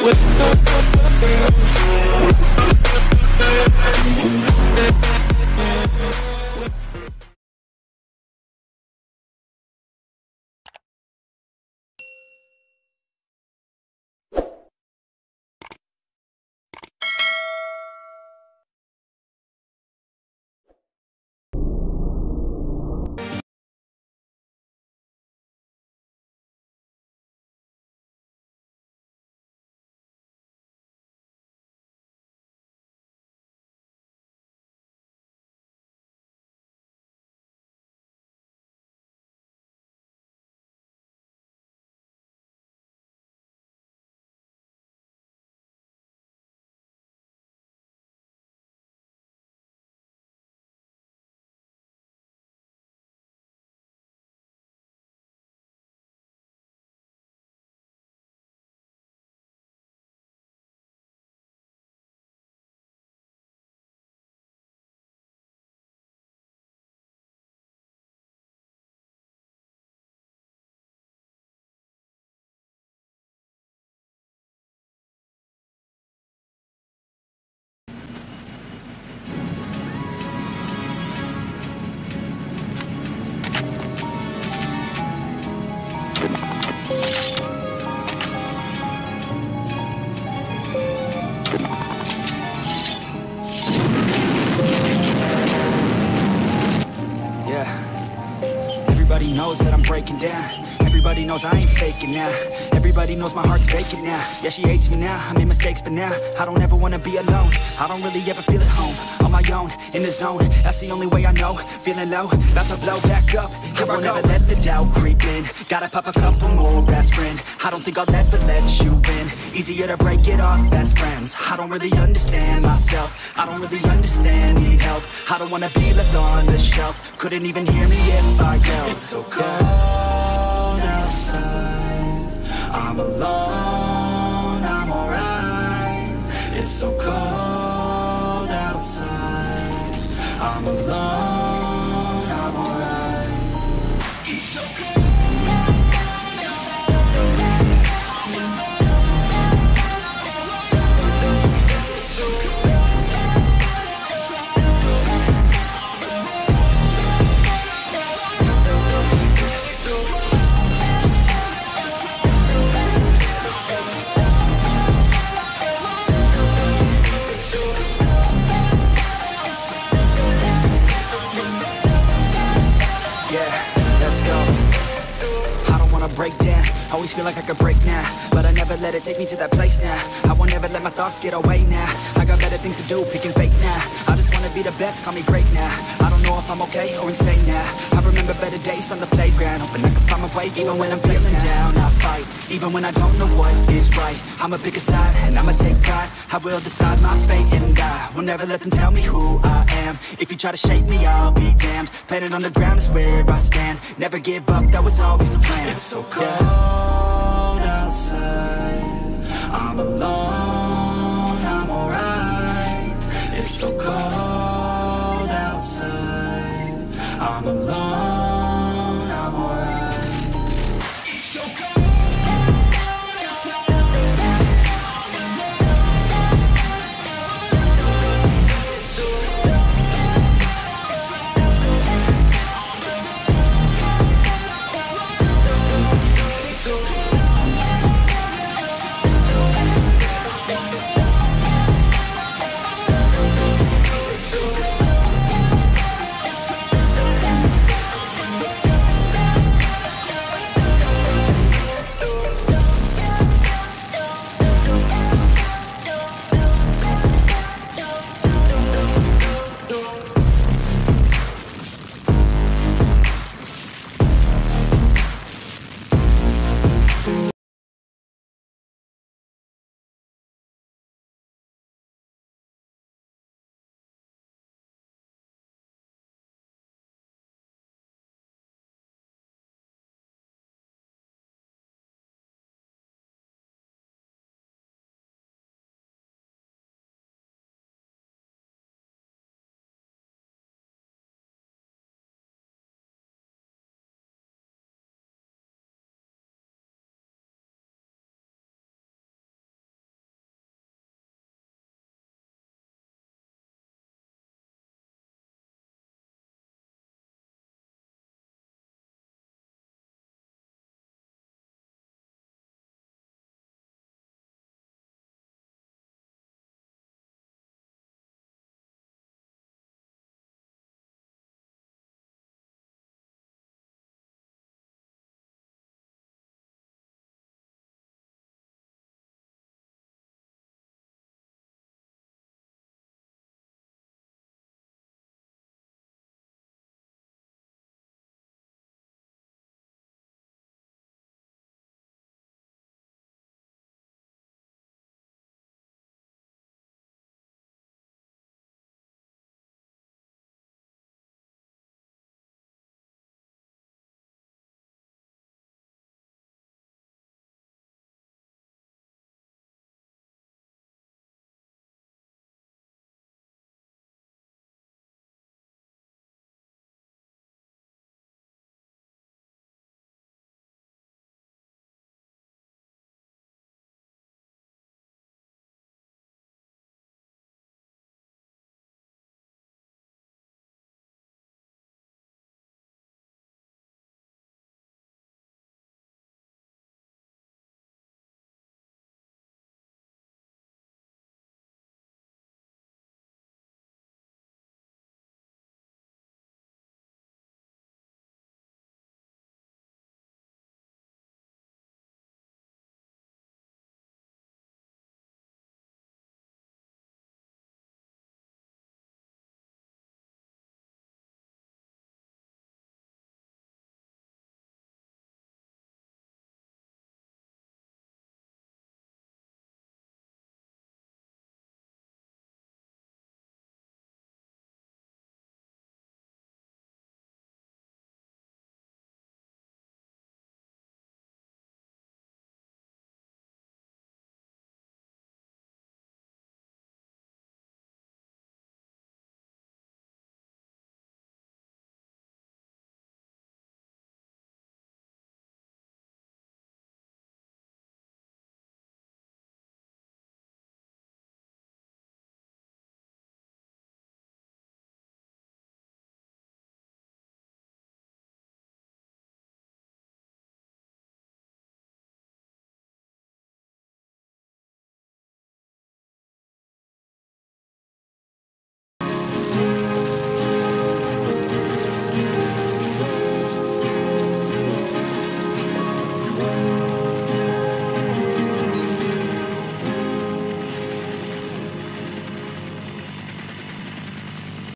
Everybody knows that I'm breaking down. Everybody knows I ain't faking now. Everybody knows my heart's vacant now. Yeah, she hates me now, I made mistakes, but now I don't ever wanna be alone. I don't really ever feel at home. On my own, in the zone, that's the only way I know. Feeling low, about to blow back up. I won't ever let the doubt creep in. Gotta pop a couple more aspirin. I don't think I'll ever let you in. Easier to break it off best friends. I don't really understand myself. I don't really understand, need help. I don't wanna be left on the shelf. Couldn't even hear me if I yelled. It's so cold outside, I'm alone, I'm alright. It's so cold outside, I'm alone, I'm alright. It's so cold. Break down, always feel like I could break now, but I never let it take me to that place now. I won't ever let my thoughts get away now. I got better things to do, picking fate now. I just wanna be the best, call me great now. I don't know if I'm okay or insane now. I remember better days on the playground, hoping I can find my way even when I'm feeling down. I fight, even when I don't know what is right. I'ma pick a side, and I'ma take pride. I will decide my fate and I will never let them tell me who I am. If you try to shape me, I'll be damned. Planet on the ground is where I stand. Never give up, that was always the plan. It's so cold outside, I'm alone.